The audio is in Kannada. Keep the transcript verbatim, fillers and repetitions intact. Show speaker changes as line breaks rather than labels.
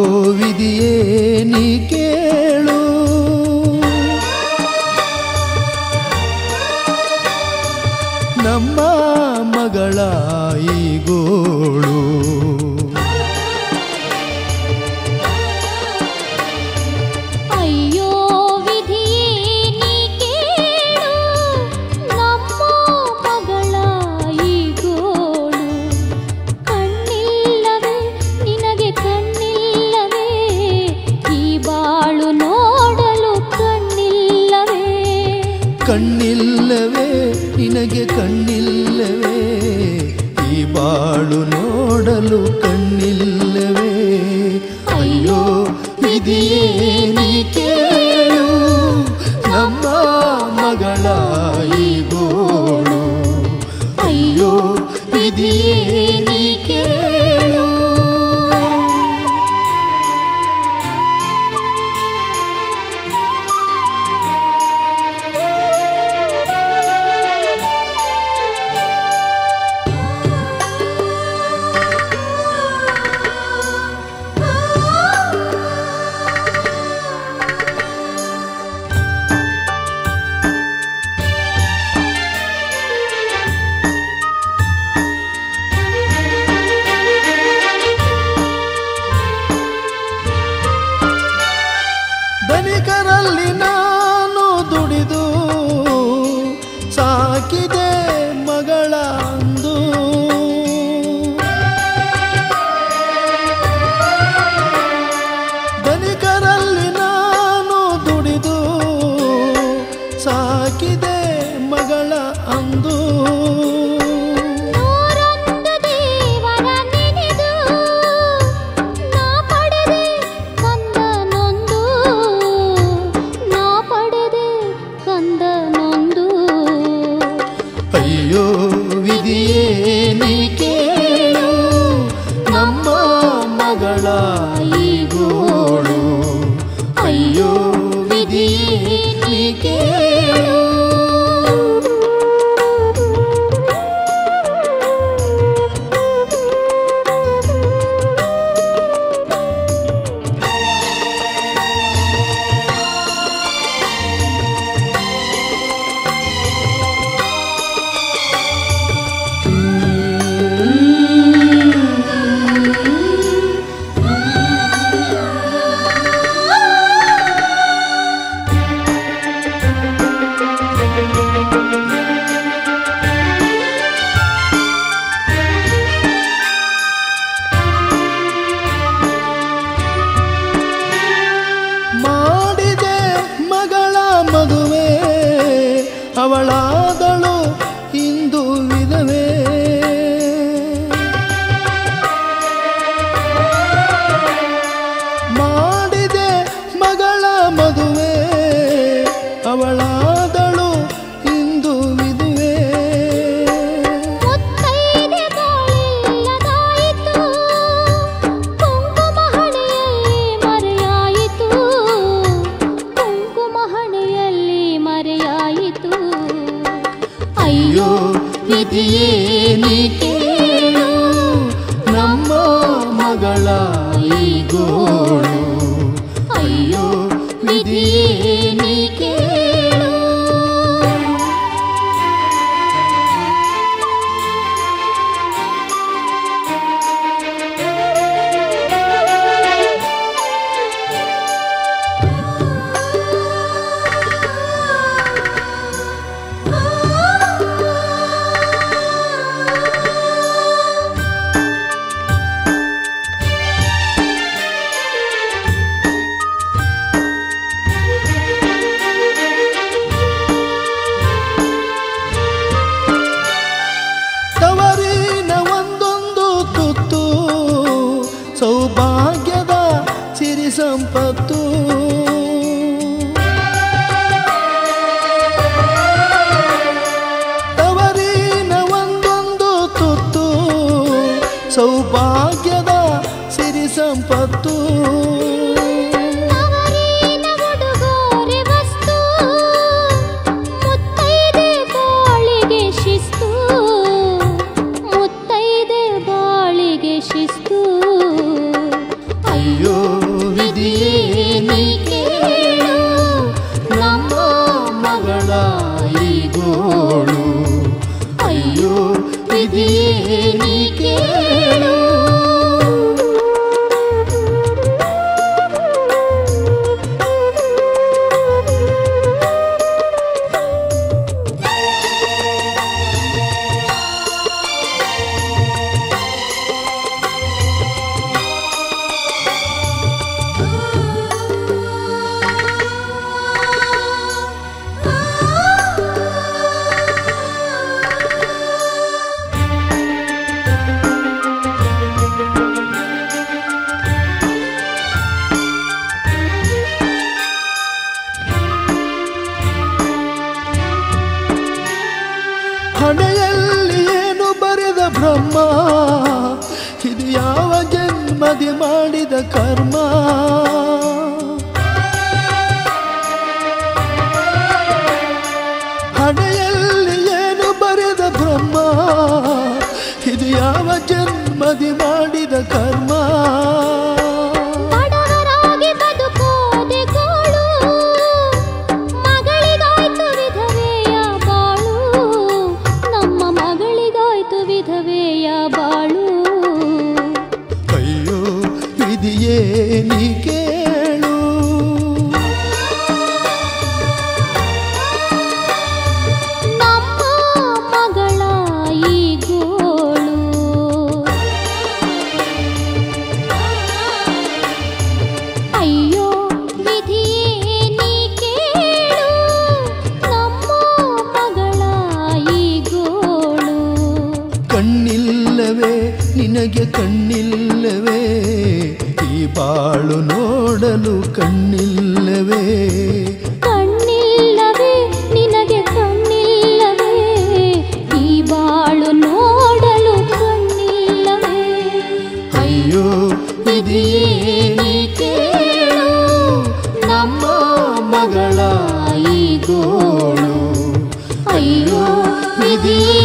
ವಿಧಿಯೇ ನೀ ಕೇಳು, ನಮ್ಮ ಮಗಳ ಈ ಗೋಳು.
ಅಯ್ಯೋ ವಿಧಿಯೇ ನೀ ಕೇಳು, ನಮ್ಮ ಮಗಳ ಈ ಗೋಳು. ಕಣ್ಣಿಲ್ಲವೇ ನಿನಗೆ ಕಣ್ಣಿಲ್ಲವೇ, ಈ ಬಾಳು ನೋಡಲು ಕಣ್ಣಿಲ್ಲವೇ.
ಕಣ್ಣಿಲ್ಲವೇ ನಿನಗೆ ಕಣ್ಣಿಲ್ಲವೇ, ಈ ಬಾಳು ನೋಡಲು ಕಣ್ಣಿಲ್ಲವೇ. ಅಯ್ಯೋ ವಿಧಿಯೇ ನೀ ಕೇಳು, ನಮ್ಮ ಮಗಳ ಈ ಗೋಳು. ಅಯ್ಯೋ ವಿಧಿಯೇ ನೀ ಕೇಳು. ಧನಿಕರಲ್ಲಿ ನಾನು ದುಡಿದು ಸಾಕಿದೆ ಮಗಳ ಅಂದು, ಧನಿಕರಲ್ಲಿ ನಾನು ದುಡಿದು ಸಾಕಿದೆ ಮಗಳ ಅಂದು. ಅಯ್ಯೋ ವಿಧಿಯೇ ನೀ ಕೇಳು, ನಮ್ಮ ಮಗಳ ಈ ಗೋಳು. ಅಯ್ಯೋ ವಿಧಿಯೇ ನೀ ಕೇಳು. ಮಾಡಿದೆ ಮಗಳ ಮದುವೆ, ಅವಳಾದಳು ಇಂದು ವಿಧವೆ. ಮಾಡಿದೆ ಮಗಳ ಮದುವೆ, ಅವಳಾದಳು ಇಂದು ವಿಧವೆ. ಅಯ್ಯೋ ವಿಧಿಯೇ ನೀ ಕೇಳು, ನಮ್ಮ ಮಗಳ ಈ ಗೋಳು. ಅಯ್ಯೋ ವಿಧಿಯೇ ನೀ ಕೇಳು. ಸೌಭಾಗ್ಯದ ಸಿರಿ ಸಂಪತ್ತು, ತವರಿನ ಒಂದೊಂದು ತುತ್ತು ಸೌಭಾಗ್ಯದ ಸಿರಿ ಸಂಪತ್ತು. ಅಯ್ಯೋ ವಿಧಿಯೇ ನೀ ಕೇಳು ನಮ್ಮ ಮಗಳ ಈ ಗೋಳು ಅಯ್ಯೋ ವಿಧಿಯೇ ನೀ ಕೇಳು ಹಣೆಯಲ್ಲಿ ಏನು ಬರೆದ ಬ್ರಹ್ಮ ಇದು ಯಾವ ಜನ್ಮದಿ ಮಾಡಿದ ಕರ್ಮ ಹಣೆಯಲ್ಲಿ ಏನು ಬರೆದ ಬ್ರಹ್ಮ ಇದು ಯಾವ ಜನ್ಮದಿ ಮಾಡಿದ ಕರ್ಮ ನೀ ಕೇಳು
ನಮ್ಮ ಮಗಳ ಈ ಗೋಳು ಅಯ್ಯೋ ವಿಧಿಯೇ ನೀ ಕೇಳು ನಮ್ಮ ಮಗಳ ಈ ಗೋಳು
ಕಣ್ಣಿಲ್ಲವೇ ನಿನಗೆ ಕಣ್ಣಿಲ್ಲವೇ ಈ ಬಾಳು ನೋಡಲು ಕಣ್ಣಿಲ್ಲವೇ
ಕಣ್ಣಿಲ್ಲವೇ ನಿನಗೆ ಕಣ್ಣಿಲ್ಲವೇ ಈ ಬಾಳು ನೋಡಲು ಕಣ್ಣಿಲ್ಲವೇ
ಅಯ್ಯೋ ವಿಧಿಯೇ ನೀ ಕೇಳು ನಮ್ಮ ಮಗಳ ಈ ಗೋಳು ಅಯ್ಯೋ ವಿಧಿಯೇ